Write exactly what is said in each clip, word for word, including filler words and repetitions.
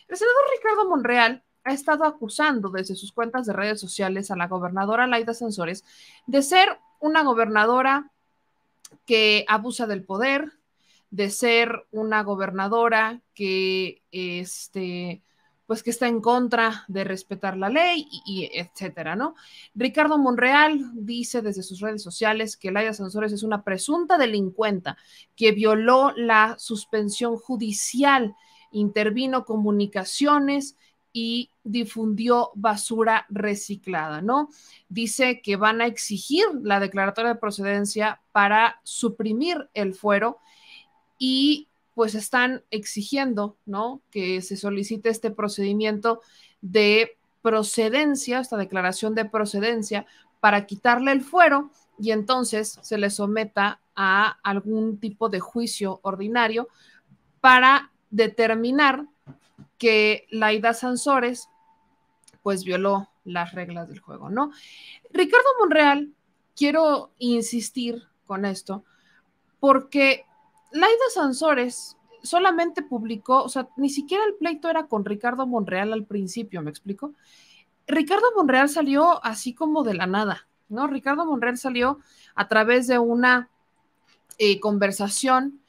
El senador Ricardo Monreal ha estado acusando desde sus cuentas de redes sociales a la gobernadora Laida Sansores de ser una gobernadora que abusa del poder, de ser una gobernadora que, este, pues que está en contra de respetar la ley y, y etcétera, ¿no? Ricardo Monreal dice desde sus redes sociales que Laida Sansores es una presunta delincuenta que violó la suspensión judicial, intervino comunicaciones y difundió basura reciclada, ¿no? Dice que van a exigir la declaratoria de procedencia para suprimir el fuero y pues están exigiendo, ¿no?, que se solicite este procedimiento de procedencia, esta declaración de procedencia, para quitarle el fuero y entonces se le someta a algún tipo de juicio ordinario para determinar que Laida Sansores pues violó las reglas del juego, ¿no? Ricardo Monreal, quiero insistir con esto, porque Laida Sansores solamente publicó, o sea, ni siquiera el pleito era con Ricardo Monreal al principio, ¿me explico? Ricardo Monreal salió así como de la nada, ¿no? Ricardo Monreal salió a través de una eh, conversación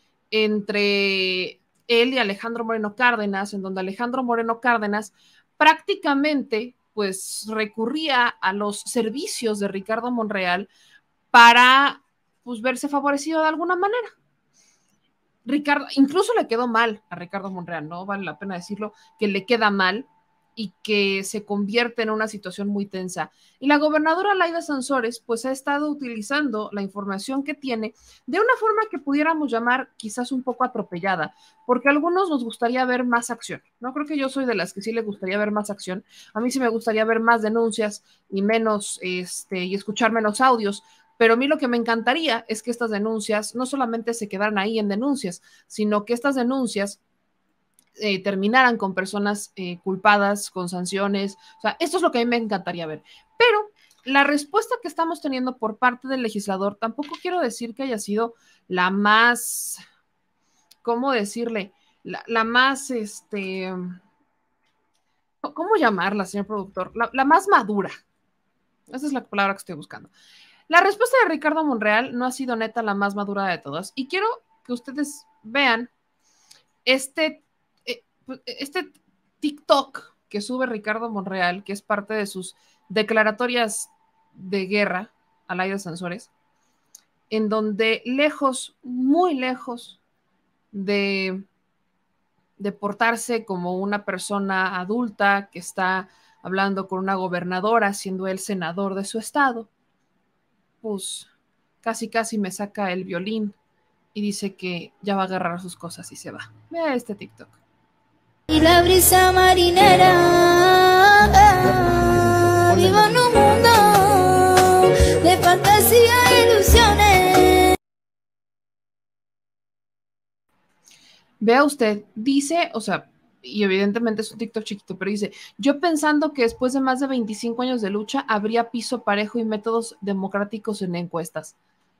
entre él y Alejandro Moreno Cárdenas, en donde Alejandro Moreno Cárdenas prácticamente pues recurría a los servicios de Ricardo Monreal para pues verse favorecido de alguna manera. Ricardo, incluso le quedó mal a Ricardo Monreal, ¿no? Vale la pena decirlo, que le queda mal y que se convierte en una situación muy tensa. Y la gobernadora Laida Sansores, pues ha estado utilizando la información que tiene de una forma que pudiéramos llamar quizás un poco atropellada, porque a algunos nos gustaría ver más acción. No creo que yo soy de las que sí le gustaría ver más acción. A mí sí me gustaría ver más denuncias y menos, este, y escuchar menos audios. Pero a mí lo que me encantaría es que estas denuncias no solamente se quedaran ahí en denuncias, sino que estas denuncias eh, terminaran con personas eh, culpadas, con sanciones. O sea, esto es lo que a mí me encantaría ver. Pero la respuesta que estamos teniendo por parte del legislador, tampoco quiero decir que haya sido la más, ¿cómo decirle? La, la más, este, ¿cómo llamarla, señor productor? La, la más madura. Esa es la palabra que estoy buscando. La respuesta de Ricardo Monreal no ha sido neta la más madura de todas. Y quiero que ustedes vean este, eh, este TikTok que sube Ricardo Monreal, que es parte de sus declaratorias de guerra a Laida Sansores, en donde lejos, muy lejos de, de portarse como una persona adulta que está hablando con una gobernadora, siendo él senador de su estado, pues casi casi me saca el violín y dice que ya va a agarrar sus cosas y se va. Vea este TikTok. Y la brisa marinera, vivo en un mundo de fantasía e ilusiones. Vea usted, dice, o sea, y evidentemente es un TikTok chiquito, pero dice, yo pensando que después de más de veinticinco años de lucha habría piso parejo y métodos democráticos en encuestas.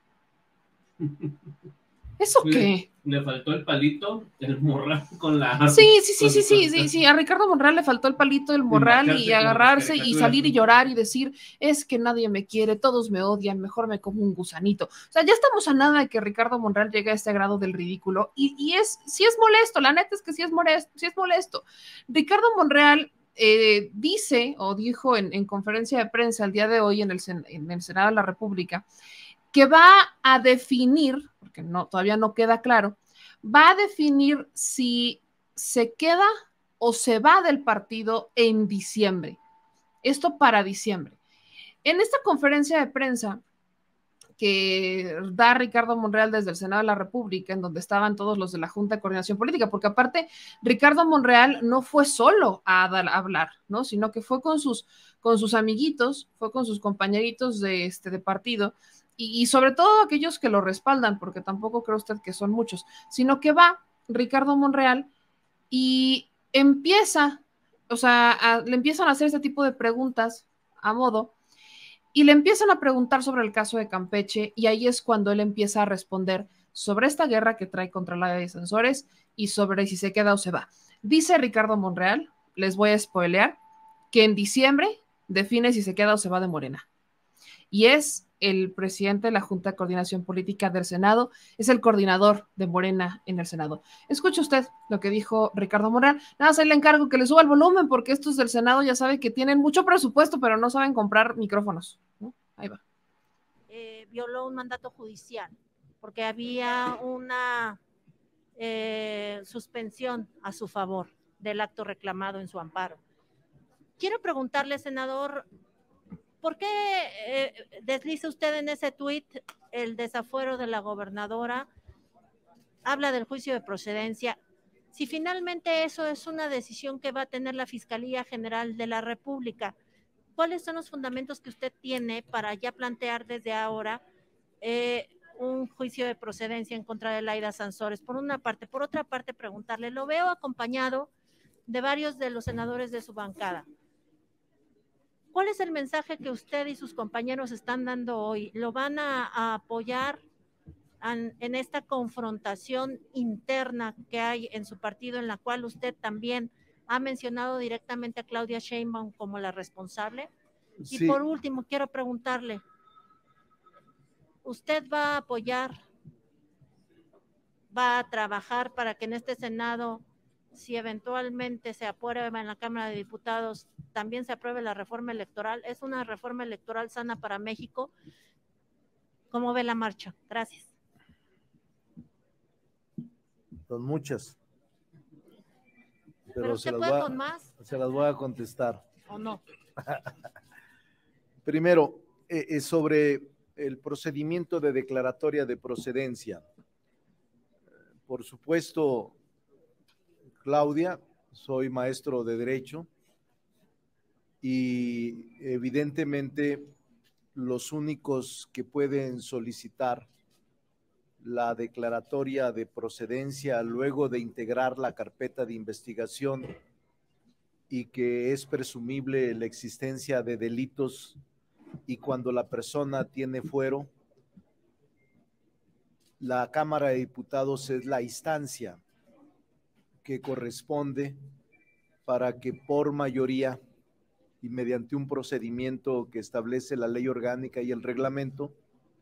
¿Eso qué? Le, le faltó el palito, el morral con la... Sí, sí, sí, sí, sí, sí, sí, a Ricardo Monreal le faltó el palito del morral y agarrarse y salir y llorar y decir, es que nadie me quiere, todos me odian, mejor me como un gusanito. O sea, ya estamos a nada de que Ricardo Monreal llegue a este grado del ridículo y, y es, sí es molesto, la neta es que sí es molesto, sí es molesto. Ricardo Monreal eh, dice o dijo en, en conferencia de prensa el día de hoy en el, en el Senado de la República que va a definir, porque no, todavía no queda claro, va a definir si se queda o se va del partido en diciembre. Esto para diciembre. En esta conferencia de prensa que da Ricardo Monreal desde el Senado de la República, en donde estaban todos los de la Junta de Coordinación Política, porque aparte Ricardo Monreal no fue solo a, dar, a hablar, ¿no? Sino que fue con sus, con sus amiguitos, fue con sus compañeritos de, este, de partido, y, y sobre todo aquellos que lo respaldan, porque tampoco cree usted que son muchos, sino que va Ricardo Monreal y empieza, o sea, a, le empiezan a hacer este tipo de preguntas a modo, y le empiezan a preguntar sobre el caso de Campeche, y ahí es cuando él empieza a responder sobre esta guerra que trae contra la de Sansores y sobre si se queda o se va. Dice Ricardo Monreal, les voy a spoilear, que en diciembre define si se queda o se va de Morena. Y es el presidente de la Junta de Coordinación Política del Senado, es el coordinador de Morena en el Senado. Escuche usted lo que dijo Ricardo Monreal. Nada más ahí le encargo que le suba el volumen, porque estos del Senado ya saben que tienen mucho presupuesto, pero no saben comprar micrófonos, ¿no? Ahí va. Eh, violó un mandato judicial, porque había una eh, suspensión a su favor del acto reclamado en su amparo. Quiero preguntarle, senador, ¿por qué eh, desliza usted en ese tuit el desafuero de la gobernadora? Habla del juicio de procedencia. Si finalmente eso es una decisión que va a tener la Fiscalía General de la República, ¿cuáles son los fundamentos que usted tiene para ya plantear desde ahora eh, un juicio de procedencia en contra de Laida Sansores? Por una parte. Por otra parte, preguntarle, lo veo acompañado de varios de los senadores de su bancada. ¿Cuál es el mensaje que usted y sus compañeros están dando hoy? ¿Lo van a, a apoyar en, en esta confrontación interna que hay en su partido, en la cual usted también ha mencionado directamente a Claudia Sheinbaum como la responsable? Sí. Y por último, quiero preguntarle, ¿usted va a apoyar, va a trabajar para que en este Senado, si eventualmente se aprueba en la Cámara de Diputados, también se apruebe la reforma electoral? ¿Es una reforma electoral sana para México? ¿Cómo ve la marcha? Gracias. Son muchas. Pero, Pero se, las puede voy a, con más. se las voy a contestar. ¿O no? Primero, eh, eh, sobre el procedimiento de declaratoria de procedencia. Por supuesto, Claudia, soy maestro de Derecho y evidentemente los únicos que pueden solicitar la declaratoria de procedencia luego de integrar la carpeta de investigación y que es presumible la existencia de delitos y cuando la persona tiene fuero, la Cámara de Diputados es la instancia que corresponde para que por mayoría y mediante un procedimiento que establece la ley orgánica y el reglamento,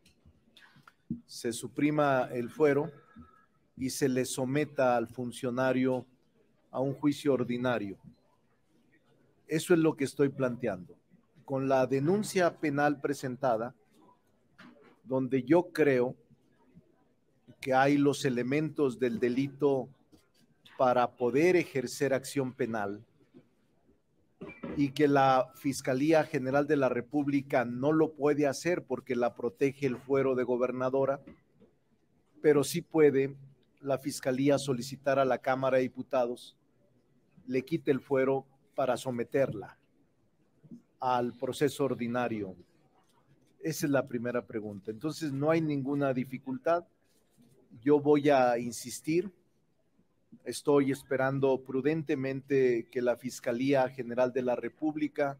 se suprima el fuero y se le someta al funcionario a un juicio ordinario. Eso es lo que estoy planteando. Con la denuncia penal presentada, donde yo creo que hay los elementos del delito para poder ejercer acción penal y que la Fiscalía General de la República no lo puede hacer porque la protege el fuero de gobernadora, pero sí puede la Fiscalía solicitar a la Cámara de Diputados le quite el fuero para someterla al proceso ordinario. Esa es la primera pregunta. Entonces no hay ninguna dificultad. Yo voy a insistir. Estoy esperando prudentemente que la Fiscalía General de la República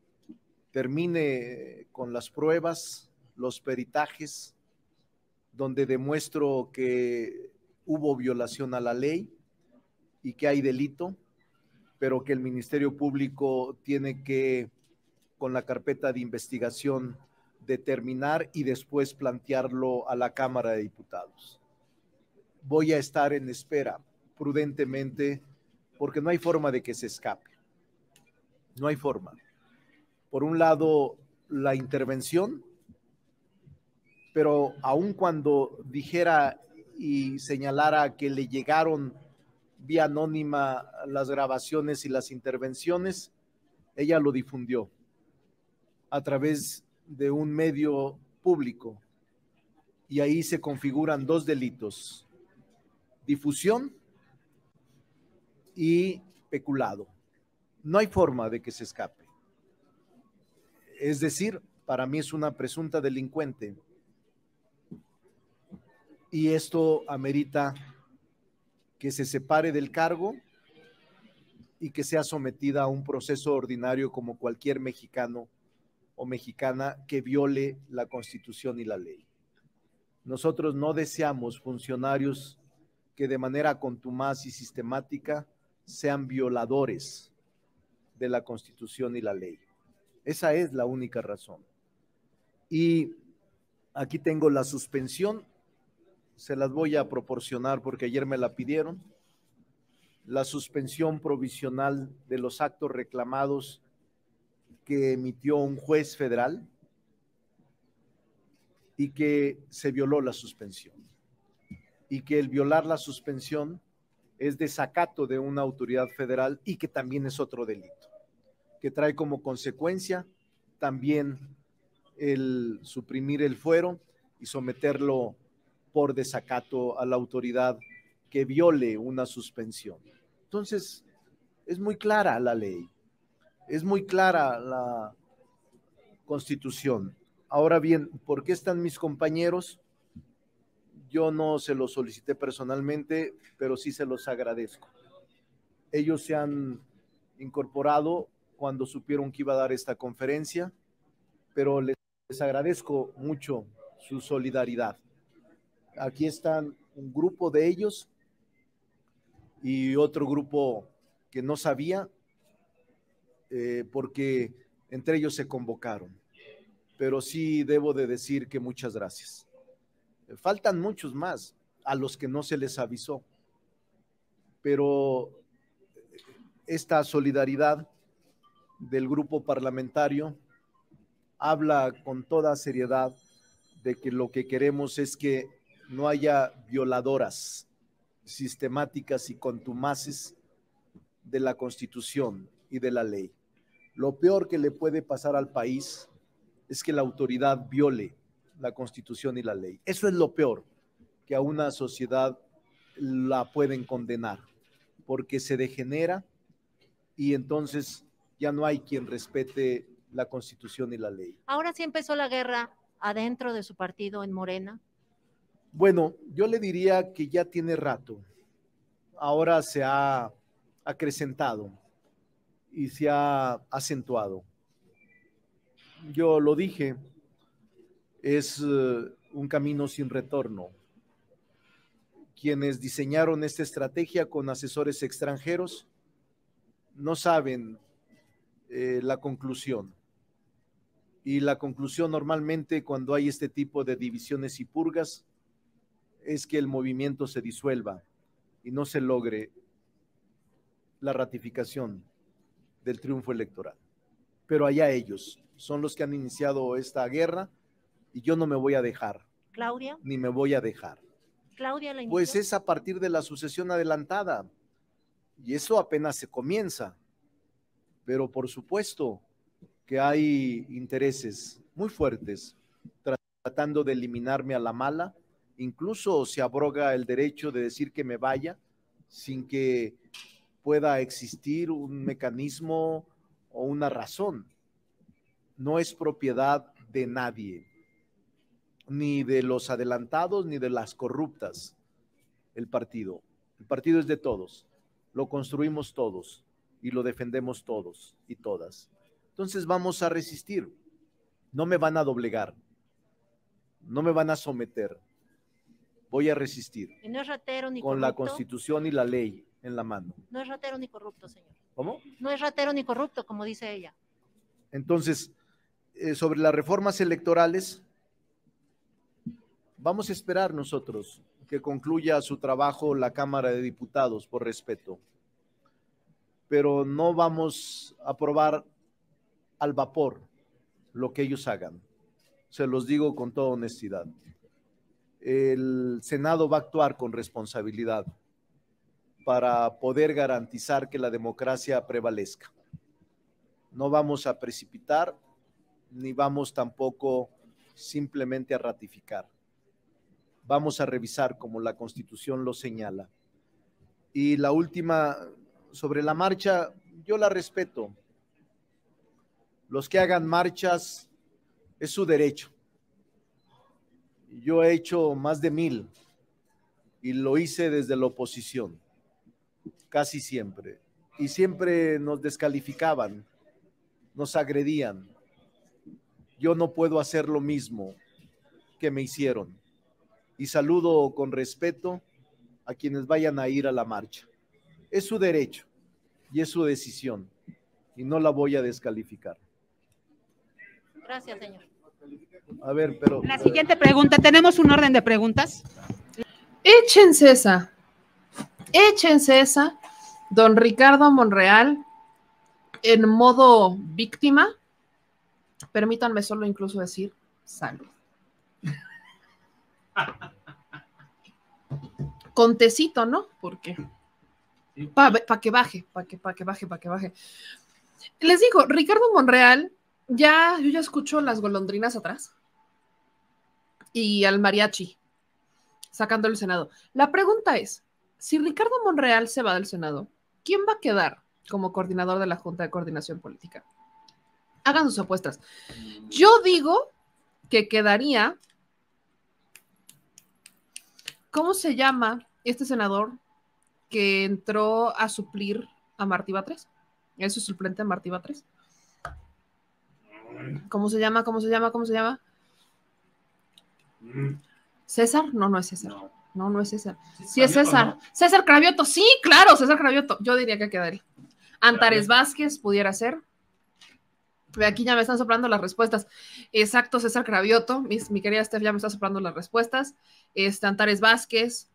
termine con las pruebas, los peritajes, donde demuestro que hubo violación a la ley y que hay delito, pero que el Ministerio Público tiene que, con la carpeta de investigación, determinar y después plantearlo a la Cámara de Diputados. Voy a estar en espera prudentemente porque no hay forma de que se escape. No hay forma. Por un lado, la intervención, pero aun cuando dijera y señalara que le llegaron vía anónima las grabaciones y las intervenciones, ella lo difundió a través de un medio público y ahí se configuran dos delitos: difusión y peculado. No hay forma de que se escape. Es decir, para mí es una presunta delincuente y esto amerita que se separe del cargo y que sea sometida a un proceso ordinario como cualquier mexicano o mexicana que viole la Constitución y la ley. Nosotros no deseamos funcionarios que de manera contumaz y sistemática sean violadores de la Constitución y la ley. Esa es la única razón. Y aquí tengo la suspensión, se las voy a proporcionar porque ayer me la pidieron. La suspensión provisional de los actos reclamados que emitió un juez federal y que se violó la suspensión. Y que el violar la suspensión es desacato de una autoridad federal y que también es otro delito, que trae como consecuencia también el suprimir el fuero y someterlo por desacato a la autoridad que viole una suspensión. Entonces, es muy clara la ley, es muy clara la Constitución. Ahora bien, ¿por qué están mis compañeros? Yo no se los solicité personalmente, pero sí se los agradezco. Ellos se han incorporado cuando supieron que iba a dar esta conferencia, pero les, les agradezco mucho su solidaridad. Aquí están un grupo de ellos y otro grupo que no sabía, eh, porque entre ellos se convocaron. Pero sí debo de decir que muchas gracias. Faltan muchos más a los que no se les avisó, pero esta solidaridad del grupo parlamentario habla con toda seriedad de que lo que queremos es que no haya violadoras sistemáticas y contumaces de la Constitución y de la ley. Lo peor que le puede pasar al país es que la autoridad viole la Constitución y la ley. Eso es lo peor que a una sociedad la pueden condenar, porque se degenera y entonces ya no hay quien respete la Constitución y la ley. Ahora sí empezó la guerra adentro de su partido en Morena. Bueno, yo le diría que ya tiene rato. Ahora se ha acrecentado y se ha acentuado. Yo lo dije, es uh, un camino sin retorno. Quienes diseñaron esta estrategia con asesores extranjeros no saben eh, la conclusión. Y la conclusión normalmente cuando hay este tipo de divisiones y purgas es que el movimiento se disuelva y no se logre la ratificación del triunfo electoral. Pero allá ellos son los que han iniciado esta guerra y yo no me voy a dejar. Claudia. Ni me voy a dejar. Claudia la inició. Pues es a partir de la sucesión adelantada y eso apenas se comienza. Pero por supuesto que hay intereses muy fuertes tratando de eliminarme a la mala. Incluso se abroga el derecho de decir que me vaya sin que pueda existir un mecanismo o una razón. No es propiedad de nadie, ni de los adelantados ni de las corruptas, el partido. El partido es de todos, lo construimos todos y lo defendemos todos y todas. Entonces vamos a resistir, no me van a doblegar, no me van a someter. Voy a resistir. Y no es ratero ni con corrupto. La Constitución y la ley en la mano. No es ratero ni corrupto, señor. ¿Cómo? No es ratero ni corrupto, como dice ella. Entonces, eh, sobre las reformas electorales, vamos a esperar nosotros que concluya su trabajo la Cámara de Diputados, por respeto. Pero no vamos a aprobar al vapor lo que ellos hagan. Se los digo con toda honestidad. El Senado va a actuar con responsabilidad para poder garantizar que la democracia prevalezca. No vamos a precipitar, ni vamos tampoco simplemente a ratificar. Vamos a revisar como la Constitución lo señala. Y la última, sobre la marcha, yo la respeto. Los que hagan marchas es su derecho. Yo he hecho más de mil y lo hice desde la oposición, casi siempre. Y siempre nos descalificaban, nos agredían. Yo no puedo hacer lo mismo que me hicieron. Y saludo con respeto a quienes vayan a ir a la marcha. Es su derecho, y es su decisión y no la voy a descalificar. Gracias, señor. A ver, pero... La siguiente pregunta, ¿tenemos un orden de preguntas? Échense esa, échense esa, don Ricardo Monreal, en modo víctima, permítanme solo incluso decir salud. Con tecito, ¿no? Porque para pa que baje, para que, pa que baje, para que baje. Les digo, Ricardo Monreal, ya, yo ya escucho las golondrinas atrás y al mariachi sacando el Senado. La pregunta es, si Ricardo Monreal se va del Senado, ¿quién va a quedar como coordinador de la Junta de Coordinación Política? Hagan sus apuestas. Yo digo que quedaría, ¿cómo se llama este senador que entró a suplir a Martí Batres? ¿Es su suplente Martí Batres? ¿Cómo se llama? ¿Cómo se llama? ¿Cómo se llama? ¿César? No, no es César. No, no, no es César. Sí es César. ¿No? César Cravioto, sí, claro, César Cravioto. Yo diría que quedaría. Antares Vázquez pudiera ser. Aquí ya me están soplando las respuestas. Exacto, César Cravioto. Mi, mi querida Steph ya me está soplando las respuestas. Este, Antares Vázquez.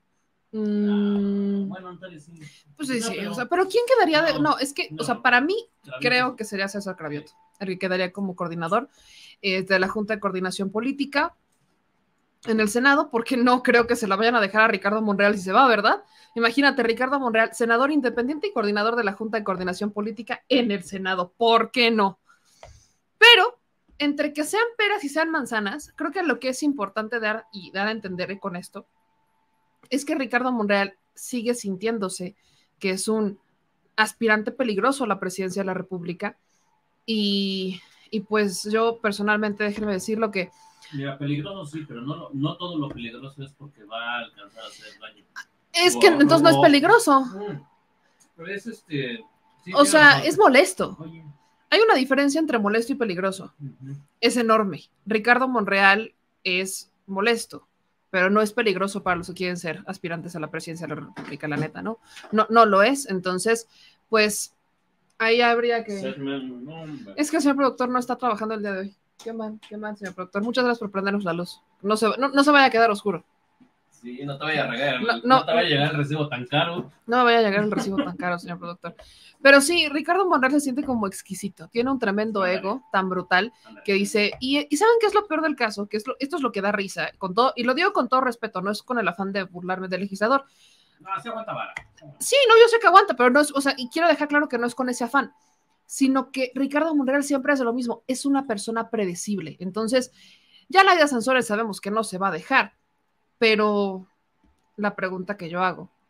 Mm, bueno, Antares sí. Pues sí, no, sí. pero, O sea, pero ¿quién quedaría? De, no, no, es que, no, o sea, para mí, Cravioto. Creo que sería César Cravioto, el que quedaría como coordinador eh, de la Junta de Coordinación Política en el Senado, porque no creo que se la vayan a dejar a Ricardo Monreal si se va, ¿verdad? Imagínate, Ricardo Monreal, senador independiente y coordinador de la Junta de Coordinación Política en el Senado. ¿Por qué no? Pero, entre que sean peras y sean manzanas, creo que lo que es importante dar y dar a entender con esto es que Ricardo Monreal sigue sintiéndose que es un aspirante peligroso a la presidencia de la República y, y pues yo personalmente, déjenme decirlo que mira, peligroso sí, pero no, no todo lo peligroso es porque va a alcanzar a hacer daño. Es que entonces no es peligroso. Pero es este... Sí, o sea, razón. Es molesto. Oye. Hay una diferencia entre molesto y peligroso. Uh-huh. Es enorme. Ricardo Monreal es molesto, pero no es peligroso para los que quieren ser aspirantes a la presidencia de la República, la neta, ¿no? No, no lo es. Entonces, pues, ahí habría que... Es que el señor productor no está trabajando el día de hoy. Qué mal, qué mal, señor productor. Muchas gracias por prendernos la luz. No se, no, no se vaya a quedar oscuro. Sí, no te vaya a regar, no, no, no, no te vaya a llegar el recibo tan caro. No me vaya a llegar el recibo tan caro, señor productor. Pero sí, Ricardo Monreal se siente como exquisito. Tiene un tremendo Andale. ego tan brutal Andale. que dice, y, y ¿saben qué es lo peor del caso? Que es lo, esto es lo que da risa, con todo, y lo digo con todo respeto, no es con el afán de burlarme del legislador. No, se aguanta vara. Sí, no, yo sé que aguanta, pero no es, o sea, y quiero dejar claro que no es con ese afán, sino que Ricardo Monreal siempre hace lo mismo, es una persona predecible. Entonces, ya Laida Sansores sabemos que no se va a dejar, pero la pregunta que yo hago,